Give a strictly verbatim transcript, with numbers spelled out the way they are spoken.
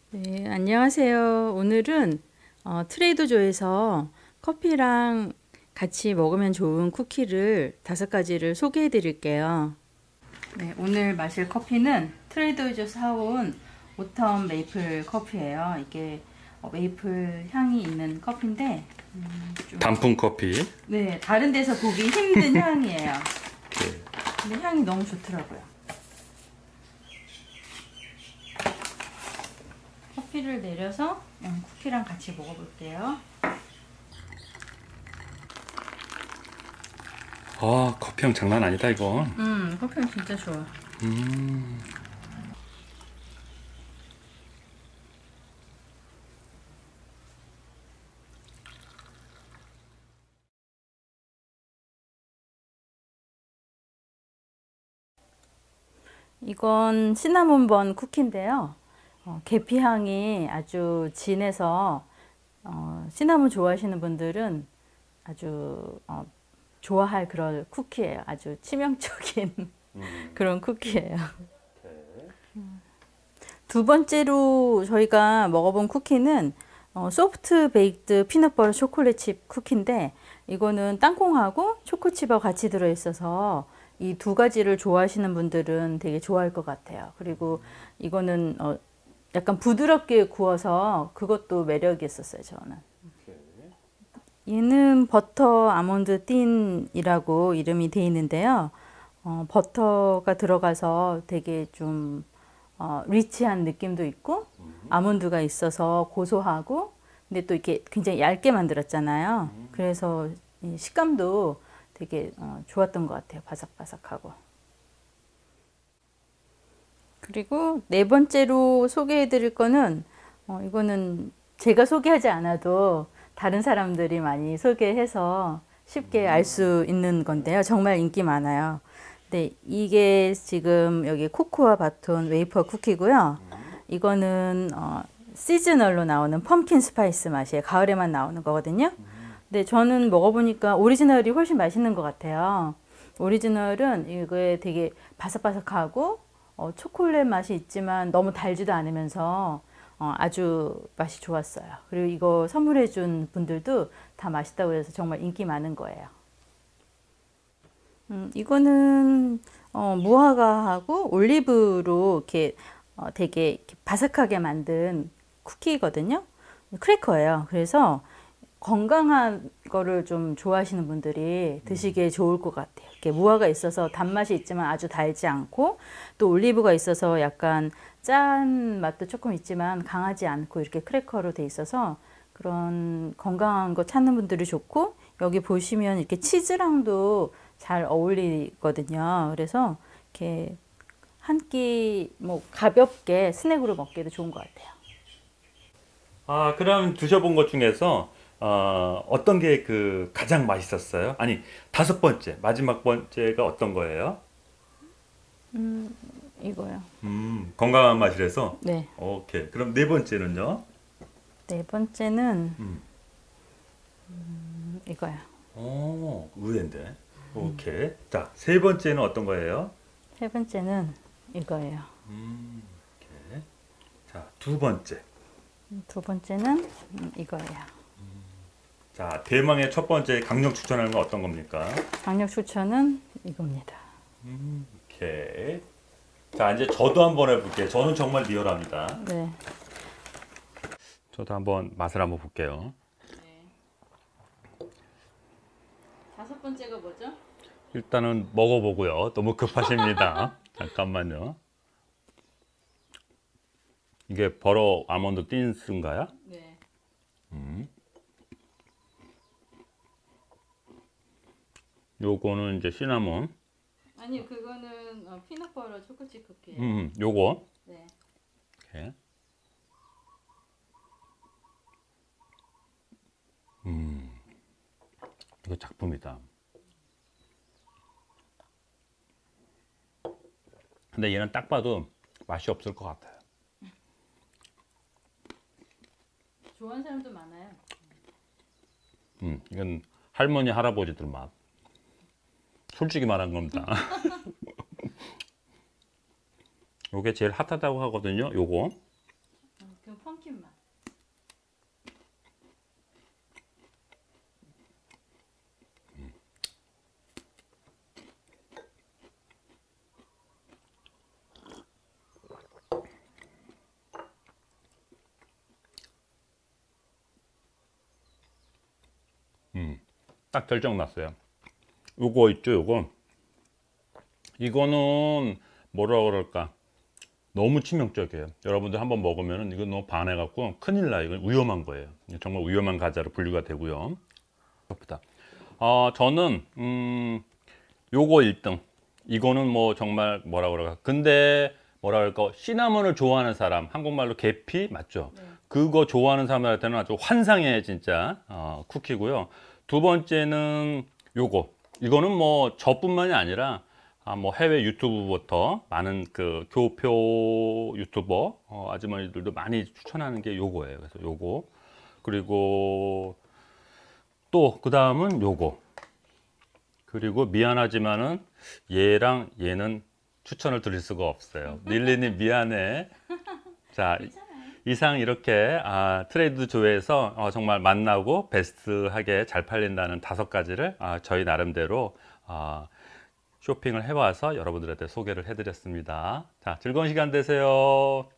네, 안녕하세요. 오늘은 어, 트레이더조에서 커피랑 같이 먹으면 좋은 쿠키를 다섯 가지를 소개해 드릴게요. 네, 오늘 마실 커피는 트레이더조 사온 오텀 메이플 커피예요. 이게 어, 메이플 향이 있는 커피인데 음, 좀, 단품 커피. 네, 다른 데서 보기 힘든 향이에요. 네. 근데 향이 너무 좋더라고요. 커피를 내려서 음, 쿠키랑 같이 먹어볼게요. 아, 커피향 장난 아니다 이거. 음, 커피는 진짜 좋아. 음. 이건 시나몬번 쿠키인데요. 어, 계피 향이 아주 진해서 어, 시나몬 좋아하시는 분들은 아주 어, 좋아할 그런 쿠키예요. 아주 치명적인 음. 그런 쿠키예요. 오케이. 두 번째로 저희가 먹어본 쿠키는 어, 소프트 베이크드 피넛버터 초콜릿 칩 쿠키인데 이거는 땅콩하고 초코칩하고 같이 들어있어서 이 두 가지를 좋아하시는 분들은 되게 좋아할 것 같아요. 그리고 이거는 어, 약간 부드럽게 구워서 그것도 매력이 있었어요, 저는. 오케이. 얘는 버터 아몬드 틴이라고 이름이 돼 있는데요. 어, 버터가 들어가서 되게 좀 어, 리치한 느낌도 있고 아몬드가 있어서 고소하고 근데 또 이렇게 굉장히 얇게 만들었잖아요. 그래서 이 식감도 되게 어, 좋았던 것 같아요. 바삭바삭하고. 그리고 네 번째로 소개해 드릴 거는 어, 이거는 제가 소개하지 않아도 다른 사람들이 많이 소개해서 쉽게 알 수 있는 건데요. 정말 인기 많아요. 네, 이게 지금 여기 코코아 바톤 웨이퍼 쿠키고요. 이거는 어, 시즈널로 나오는 펌킨 스파이스 맛이에요. 가을에만 나오는 거거든요. 근데 저는 먹어보니까 오리지널이 훨씬 맛있는 것 같아요. 오리지널은 이게 되게 바삭바삭하고 어, 초콜릿 맛이 있지만 너무 달지도 않으면서 어, 아주 맛이 좋았어요. 그리고 이거 선물해 준 분들도 다 맛있다고 해서 정말 인기 많은 거예요. 음, 이거는 어, 무화과하고 올리브로 이렇게 어, 되게 이렇게 바삭하게 만든 쿠키거든요. 크래커예요. 그래서 건강한 거를 좀 좋아하시는 분들이 드시기에 좋을 것 같아요. 이렇게 무화과 있어서 단맛이 있지만 아주 달지 않고 또 올리브가 있어서 약간 짠 맛도 조금 있지만 강하지 않고 이렇게 크래커로 돼 있어서 그런 건강한 거 찾는 분들이 좋고 여기 보시면 이렇게 치즈랑도 잘 어울리거든요. 그래서 이렇게 한 끼 뭐 가볍게 스낵으로 먹기도 좋은 것 같아요. 아, 그럼 드셔본 것 중에서 어, 어떤 게 그 가장 맛있었어요? 아니, 다섯 번째, 마지막 번째가 어떤 거예요? 이거요. 음, 건강한 맛이라서. 네. 오케이. 그럼 네 번째는요? 네 번째는 음. 이거요. 오, 의외인데. 오케이. 자, 세 번째는 어떤 거예요? 세 번째는 이거예요. 음, 오케이. 자, 두 번째. 두 번째는 음, 이거예요. 자, 대망의 첫 번째 강력 추천하는 건 어떤 겁니까? 강력 추천은 이겁니다. 오케이. 자, 이제 저도 한번 해볼게요. 저는 정말 리얼합니다. 네. 저도 한번 맛을 한번 볼게요. 다섯 번째가 뭐죠? 일단은 먹어보고요. 너무 급하십니다. 잠깐만요. 이게 버러 아몬드 틴스인가요? 네. 요거는 이제 시나몬. 아니 그거는 어, 피넛버터 초코칩 쿠키예요. 음, 요거. 네. 이렇게. 음, 이거 작품이다. 근데 얘는 딱 봐도 맛이 없을 것 같아요. 좋아하는 사람도 많아요. 음, 이건 할머니 할아버지들 맛. 솔직히 말한 겁니다. 요게 제일 핫하다고 하거든요. 요거. 그 펌킨 맛. 음, 딱 결정 났어요. 요거 있죠, 요거. 이거는 뭐라 그럴까? 너무 치명적이에요. 여러분들 한번 먹으면 이거 너무 반해갖고 큰일 나요. 이건 위험한 거예요. 정말 위험한 과자로 분류가 되고요. 그렇다. 어, 저는 음, 요거 일 등. 이거는 뭐 정말 뭐라 그럴까? 근데 뭐라 그럴까? 시나몬을 좋아하는 사람, 한국말로 계피 맞죠? 네. 그거 좋아하는 사람들한테는 아주 환상의 진짜 어, 쿠키고요. 두 번째는 요거. 이거는 뭐 저뿐만이 아니라 아, 뭐 해외 유튜브부터 많은 그 교표 유튜버 어, 아주머니들도 많이 추천하는 게 요거예요. 그래서 요거. 그리고 또 그 다음은 요거. 그리고 미안하지만은 얘랑 얘는 추천을 드릴 수가 없어요. 릴리님 미안해. 자, 이상 이렇게 아, 트레이드 조에서 어, 정말 만나고 베스트하게 잘 팔린다는 다섯 가지를 아, 저희 나름대로 아, 쇼핑을 해와서 여러분들한테 소개를 해드렸습니다. 자, 즐거운 시간 되세요.